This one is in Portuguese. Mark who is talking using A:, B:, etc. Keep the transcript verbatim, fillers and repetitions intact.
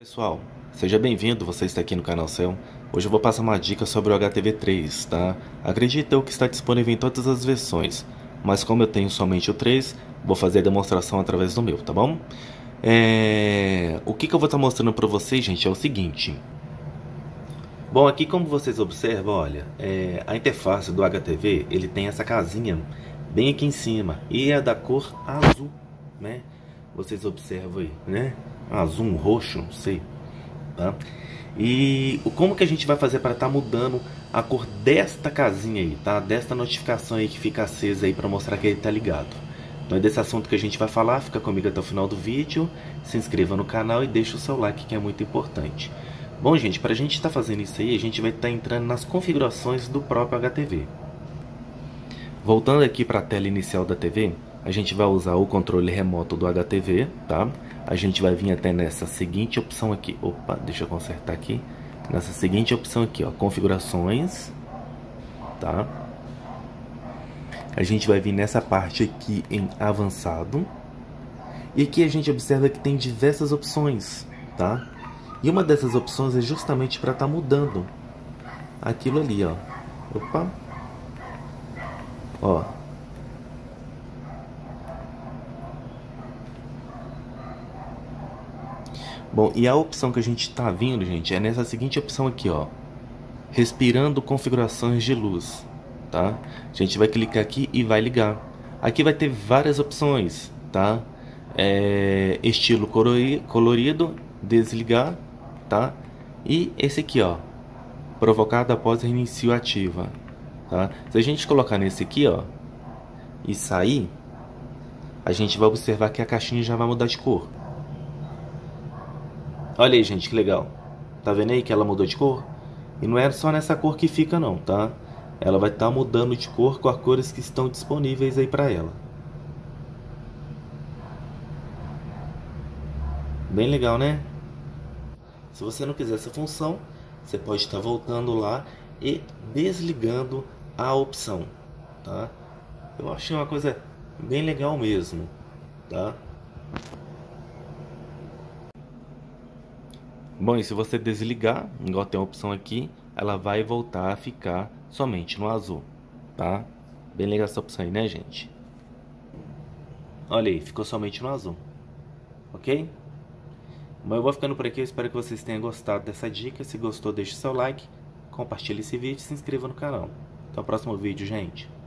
A: Pessoal, seja bem-vindo, você está aqui no canal Céu. Hoje eu vou passar uma dica sobre o H T V três, tá? Acredito eu que está disponível em todas as versões, mas como eu tenho somente o três, vou fazer a demonstração através do meu, tá bom? É... O que, que eu vou estar mostrando para vocês, gente, é o seguinte. Bom, aqui como vocês observam, olha, é... a interface do H T V, ele tem essa casinha bem aqui em cima, e é da cor azul, né? Vocês observam aí, né? Azul, um roxo, não sei, tá? E o como que a gente vai fazer para estar tá mudando a cor desta casinha aí, tá? Desta notificação aí que fica acesa aí para mostrar que ele tá ligado. Então é desse assunto que a gente vai falar, fica comigo até o final do vídeo, se inscreva no canal e deixa o seu like que é muito importante. Bom, gente, para a gente estar tá fazendo isso aí, a gente vai estar tá entrando nas configurações do próprio H T V. Voltando aqui para a tela inicial da T V, a gente vai usar o controle remoto do H T V, tá? A gente vai vir até nessa seguinte opção aqui. Opa, deixa eu consertar aqui. Nessa seguinte opção aqui, ó, configurações, tá? A gente vai vir nessa parte aqui em avançado. E aqui a gente observa que tem diversas opções, tá? E uma dessas opções é justamente para estar tá mudando aquilo ali, ó. Opa. Ó. Bom, e a opção que a gente está vindo, gente, é nessa seguinte opção aqui, ó. Respirando configurações de luz, tá? A gente vai clicar aqui e vai ligar. Aqui vai ter várias opções, tá? É, estilo colorido, desligar, tá? E esse aqui, ó. Provocado após reinício ativa, tá? Se a gente colocar nesse aqui, ó, e sair, a gente vai observar que a caixinha já vai mudar de cor. Olha aí, gente, que legal. Tá vendo aí que ela mudou de cor? E não é só nessa cor que fica não, tá? Ela vai estar tá mudando de cor com as cores que estão disponíveis aí pra ela. Bem legal, né? Se você não quiser essa função, você pode estar tá voltando lá e desligando a opção, tá? Eu achei uma coisa bem legal mesmo, tá? Bom, e se você desligar, igual tem a opção aqui, ela vai voltar a ficar somente no azul, tá? Bem legal essa opção aí, né, gente? Olha aí, ficou somente no azul, ok? Bom, eu vou ficando por aqui, eu espero que vocês tenham gostado dessa dica. Se gostou, deixe seu like, compartilhe esse vídeo e se inscreva no canal. Até o próximo vídeo, gente.